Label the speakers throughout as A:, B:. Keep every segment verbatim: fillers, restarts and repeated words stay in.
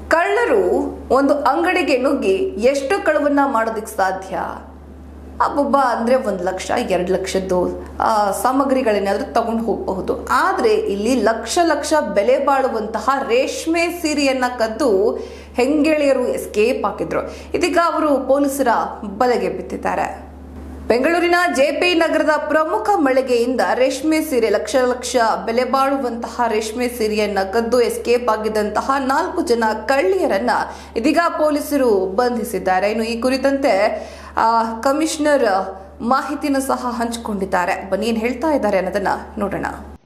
A: ಕಳ್ಳರು ಒಂದು ಅಂಗಡಿಗೆ ನುಗ್ಗಿ ಎಷ್ಟು ಕಳವನ್ನ ಮಾಡೋದಕ್ಕೆ ಸಾಧ್ಯ? ಅಬ್ಬಬ್ಬ ಅಂದ್ರೆ ಒಂದು ಲಕ್ಷ ಎರಡು ಲಕ್ಷದ್ದು ಸಾಮಗ್ರಿಗಳೇನಾದ್ರೂ ತಗೊಂಡು ಹೋಗಬಹುದು. ಆದರೆ ಇಲ್ಲಿ ಲಕ್ಷ ಲಕ್ಷ ಬೆಲೆ ಬಾಳುವಂತಹ ರೇಷ್ಮೆ ಸೀರೆಯನ್ನ ಕದ್ದು ಹೆಂಗೆಳೆಯರು ಎಸ್ಕೇಪ್ ಆಗಿದ್ರು. ಇದೀಗ ಅವರು ಪೊಲೀಸರ ಬಲೆಗೆ ಬಿದ್ದಿದ್ದಾರೆ. ಬೆಂಗಳೂರಿನ ಜೆಪಿ ನಗರದ ಪ್ರಮುಖ ಮಳಿಗೆಯಿಂದ ರೇಷ್ಮೆ ಸೀರೆ ಲಕ್ಷ ಲಕ್ಷ ಬೆಲೆ ಬಾಳುವಂತಹ ರೇಷ್ಮೆ ಸೀರೆಯನ್ನ ಕದ್ದು ಎಸ್ಕೇಪ್ ಆಗಿದ್ದಂತಹ ನಾಲ್ಕು ಜನ ಕಳ್ಳಿಯರನ್ನ ಇದೀಗ ಪೊಲೀಸರು ಬಂಧಿಸಿದ್ದಾರೆ. ಇನ್ನು ಈ ಕುರಿತಂತೆ ಕಮಿಷನರ್ ಮಾಹಿತಿನ ಸಹ ಹಂಚಿಕೊಂಡಿದ್ದಾರೆ. ಬನ್ನಿ ಏನ್ ಹೇಳ್ತಾ ಇದ್ದಾರೆ ಅನ್ನೋದನ್ನ ನೋಡೋಣ.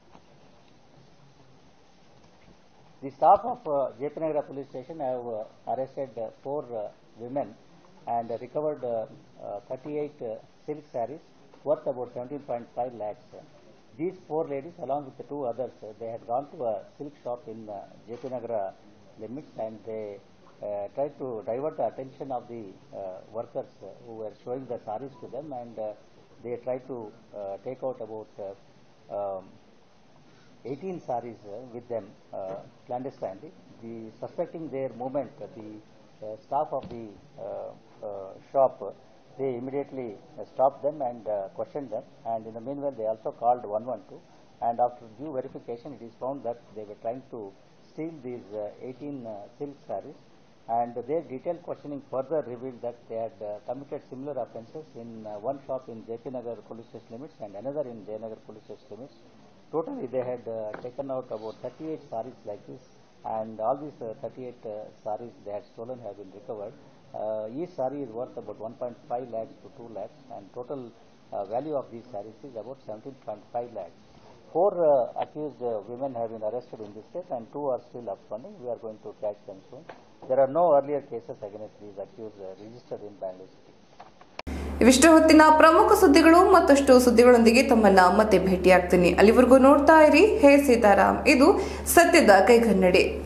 B: The staff of uh, J P Nagara police station have uh, arrested uh, four uh, women and uh, recovered uh, uh, thirty-eight uh, silk sarees worth about seventeen point five lakhs. These four ladies along with the two others, uh, they had gone to a silk shop in uh, J P Nagara limits and they uh, tried to divert the attention of the uh, workers uh, who were showing the sarees to them, and uh, they tried to uh, take out about uh, um, eighteen sarees uh, with them uh, clandestinely. The suspecting their movement, uh, the uh, staff of the uh, uh, shop, uh, they immediately uh, stopped them and uh, questioned them, and in the meanwhile they also called one one two, and after due verification it is found that they were trying to steal these uh, eighteen uh, silk sarees, and their detailed questioning further revealed that they had uh, committed similar offences in uh, one shop in J P Nagar police station limits and another in Jayanagar police station limits. Totally they had uh, taken out about thirty-eight sarees like this, and all these uh, thirty-eight uh, sarees they had stolen have been recovered. Uh, each saree is worth about one point five lakhs to two lakhs, and total uh, value of these sarees is about seventeen point five lakhs. Four uh, accused uh, women have been arrested in this case and two are still absconding. We are going to catch them soon. There are no earlier cases against these accused uh, registered in Bangalore city.
A: ಇವಿಷ್ಟು ಹೊತ್ತಿನ ಪ್ರಮುಖ ಸುದ್ದಿಗಳು. ಮತ್ತಷ್ಟು ಸುದ್ದಿಗಳೊಂದಿಗೆ ತಮ್ಮನ್ನ ಮತ್ತೆ ಭೇಟಿಯಾಗ್ತೀನಿ. ಅಲ್ಲಿವರೆಗೂ ನೋಡ್ತಾ ಇರಿ ಹೇ ಸೀತಾರಾಮ್. ಇದು ಸತ್ಯದ ಕೈಗನ್ನಡಿ.